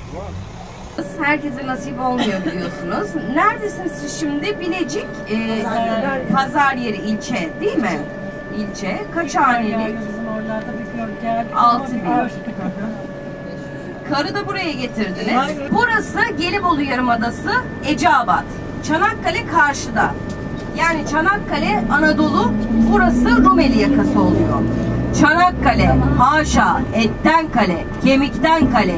Herkese nasip olmuyor biliyorsunuz. Neredesiniz siz şimdi? Bilecik Pazar Yeri ilçe değil mi? İlçe. Kaç haneli? 6.000. Karı da buraya getirdiniz. Burası Gelibolu Yarımadası, Eceabat. Çanakkale karşıda. Yani Çanakkale Anadolu, burası Rumeli yakası oluyor. Çanakkale, haşa, etten kale, kemikten kale,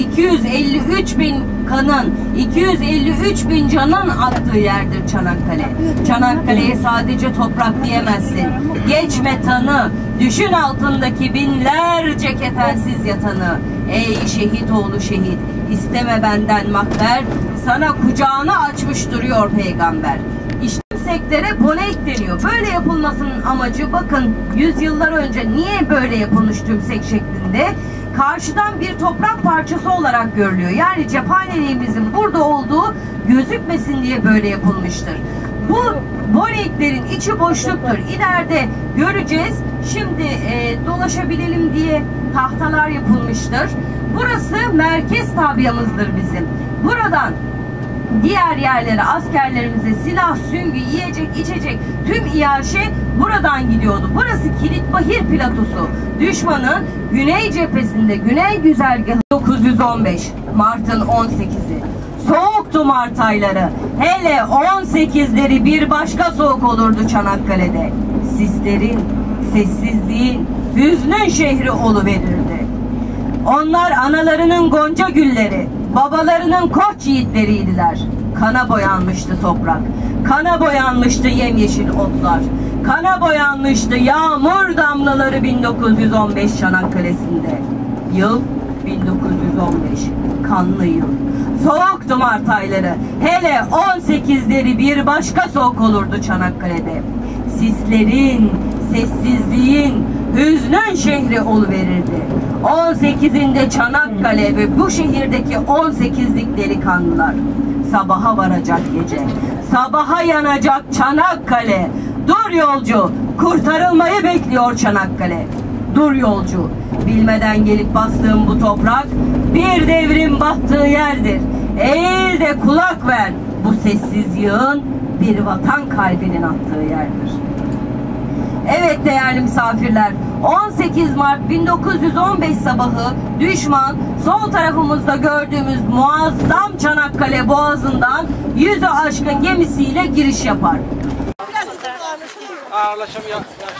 253.000 kanın, 253.000 canın attığı yerdir Çanakkale. Çanakkale'ye sadece toprak diyemezsin. Geçme tanı, düşün altındaki binlerce kefensiz yatanı. Ey şehit oğlu şehit, isteme benden makber, sana kucağını açmış duruyor peygamber. İşte yükseklere bonek deniyor. Böyle yapılmasının amacı, bakın yüzyıllar önce niye böyle yapılmış tümsek şeklinde? Karşıdan bir toprak parçası olarak görülüyor. Yani cephaneliğimizin burada olduğu gözükmesin diye böyle yapılmıştır. Bu boneklerin içi boşluktur. İleride göreceğiz. Şimdi dolaşabilelim diye tahtalar yapılmıştır. Burası merkez tabiyamızdır bizim. Buradan diğer yerlere, askerlerimize silah, süngü, yiyecek, içecek tüm iaşe buradan gidiyordu. Burası Kilitbahir platosu. Düşmanın güney cephesinde, güney güzergahı 915 Mart'ın 18'i. Soğuktu Mart ayları. Hele 18'leri bir başka soğuk olurdu Çanakkale'de. Sislerin, sessizliğin, hüznün şehri oluverirdi. Onlar analarının gonca gülleri, babalarının koç yiğitleriydiler. Kana boyanmıştı toprak, kana boyanmıştı yemyeşil otlar, kana boyanmıştı yağmur damlaları 1915 Çanakkale'sinde. Yıl 1915, kanlı yıl. Soğuktu Mart ayları, hele 18'leri bir başka soğuk olurdu Çanakkale'de. Sislerin, sessizliğin, hüznün şehri oluverirdi. 18'inde Çanakkale ve bu şehirdeki 18'lik delikanlılar. Sabaha varacak gece, sabaha yanacak Çanakkale. Dur yolcu, kurtarılmayı bekliyor Çanakkale. Dur yolcu, bilmeden gelip bastığım bu toprak bir devrin battığı yerdir. Eğil de kulak ver, bu sessiz yığın bir vatan kalbinin attığı yerdir. Evet değerli misafirler, 18 Mart 1915 sabahı düşman sol tarafımızda gördüğümüz muazzam Çanakkale Boğazı'ndan 100'ü aşkın gemisiyle giriş yapar. Ağırlaşamıyor.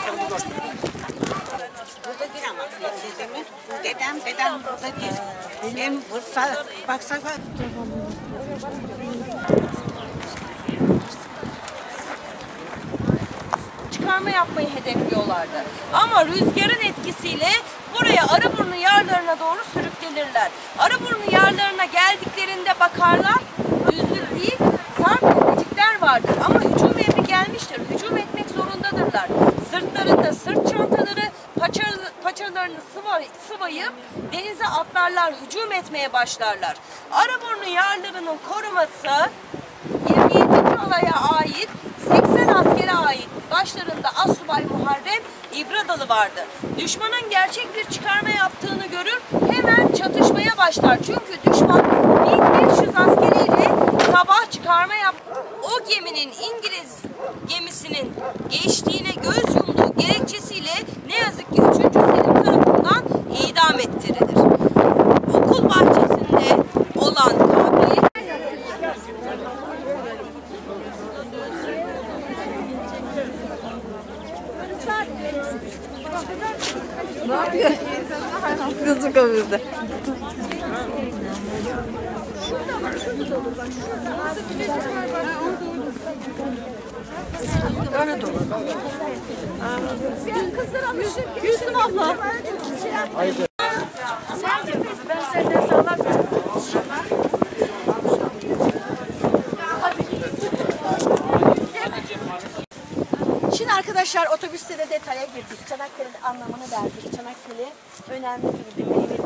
Burada bir ama dedem burada değil. Benim Bursa baksana. Çıkarma yapmayı hedefliyorlardı. Ama rüzgarın etkisiyle buraya Arıburnu yarlarına doğru sürüklenirler. Arıburnu yarlarına geldiklerinde bakarlar, düzlük değil, sarp tepecikler vardır. Ama hücum emri gelmiştir. Hücum etmek zorundadırlar. Sırtlarında sırt çantaları, paçalarını sıvayıp denize atlarlar, hücum etmeye başlarlar. Arıburnu yarlarının koruması 27. alaya ait 80 askere ait. Başlarında Assubay Muharrem İbradalı vardı. Düşmanın gerçek bir çıkarma yaptığını görür, hemen çatışmaya başlar. Çünkü düşman 1500 askeriyle sabah çıkarma yaptı. O geminin İngiliz gemisinin geçtiğine göz yumduğu gerekçesiyle ne yazık ki 3. Selim tarafından idam ettirilir. Okul bahçesinde olan kabri ne yapıyor? Kızı kavurdu. Öyle dolu. Gülsüm abla. Sen de ben senden sallamıyorum. Şimdi arkadaşlar otobüste de detaya girdik. Çanakkale'nin anlamını verdik. Çanakkale önemli bir kıymetli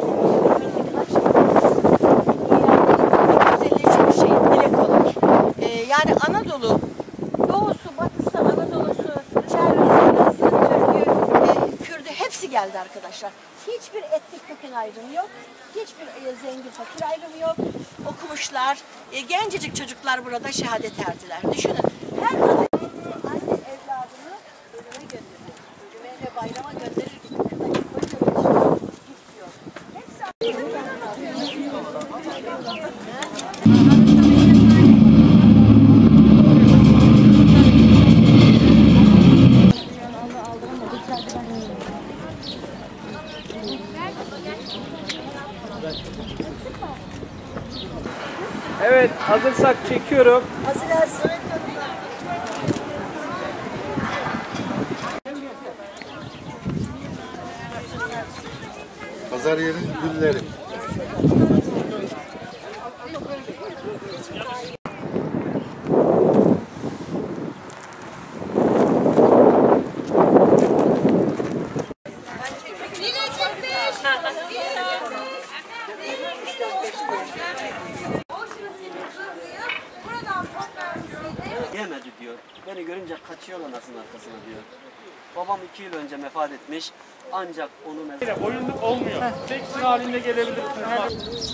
çok şey, dile kolay. Yani Anadolu, doğusu, batısı, Anadolu'su, Çerkezi, Türk'ü, Kürdü hepsi geldi arkadaşlar. arkadaşlar. Hiçbir etnik köken ayrımı yok. Hiçbir zengin fakir ayrımı yok. Okumuşlar. Gencecik çocuklar burada şehadet erdiler. Düşünün. Her anne evladını ölüme gönderir. Ölüme ve bayrama gönderir gibi kına gidiyor. Evet, hazırsak çekiyorum. Hazırız. Pazar yeri gülleri. Yemedi diyor. Beni görünce kaçıyor anasının arkasına diyor. Babam 2 yıl önce vefat etmiş. Ancak onu Oyunluk olmuyor. Tek sıra halinde gelebilirsiniz.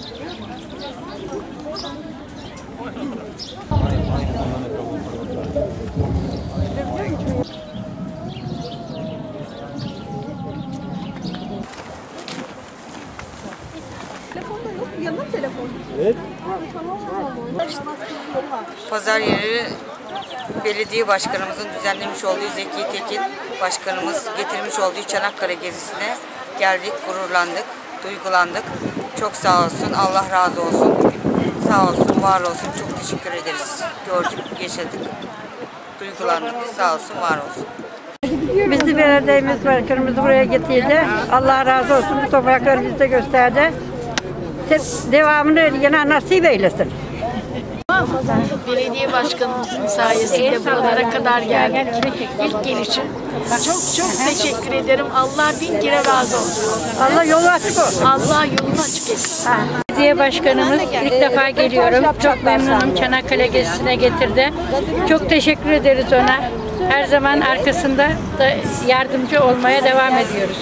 Pazar yeri belediye başkanımızın düzenlemiş olduğu Zeki Tekin başkanımız getirmiş olduğu Çanakkale gezisine geldik, gururlandık, duygulandık. Çok sağ olsun, Allah razı olsun. Sağ olsun, var olsun. Çok teşekkür ederiz. Gördük, yaşadık. Duygulandık. Sağ olsun, var olsun. Bizi belediyemiz başkanımız buraya getirdi. Allah razı olsun. Bu toprakları bize gösterdi. Devamını yine nasip eylesin. Belediye başkanımızın sayesinde buralara kadar geldik. İlk gelişim. Çok teşekkür ederim. Allah bin kere razı olsun. Allah yolu açık olsun. Allah yolunu açık etsin. Belediye başkanımız ilk defa geliyorum. Çok memnunum. Çanakkale gezisine getirdi. Çok teşekkür ederiz ona. Her zaman arkasında da yardımcı olmaya devam ediyoruz.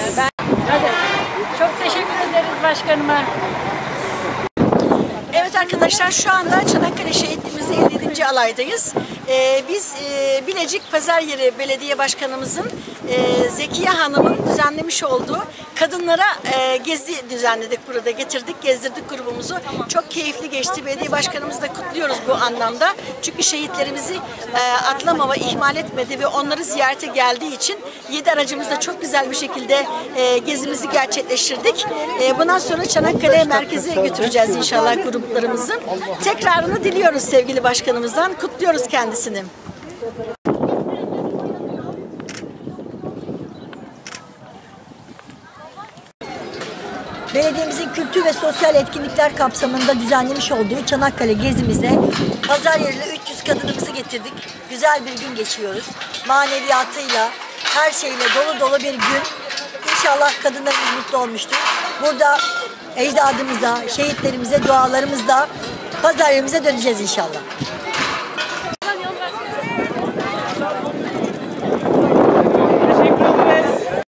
Çok teşekkür ederiz başkanıma. Evet arkadaşlar, şu anda Çanakkale Şehitliğimizde 57. alaydayız. Biz Bilecik Pazar-Yeri Belediye Başkanımızın Zekiye Hanım'ın düzenlemiş olduğu kadınlara gezi düzenledik, burada getirdik, gezdirdik grubumuzu. Çok keyifli geçti. Belediye Başkanımızı da kutluyoruz bu anlamda. Çünkü şehitlerimizi atlamama, ihmal etmedi ve onları ziyarete geldiği için 7 aracımızla çok güzel bir şekilde gezimizi gerçekleştirdik. Bundan sonra Çanakkale merkeze götüreceğiz inşallah gruplarımızı. Tekrarını diliyoruz sevgili başkanımızdan. Kutluyoruz kendisini. Belediyemizin kültür ve sosyal etkinlikler kapsamında düzenlemiş olduğu Çanakkale gezimize pazar yerine 300 kadınımızı getirdik. Güzel bir gün geçiriyoruz. Maneviyatıyla, her şeyle dolu dolu bir gün. İnşallah kadınlarımız mutlu olmuştur. Burada ecdadımıza, şehitlerimize dualarımızla pazar yerimize döneceğiz inşallah.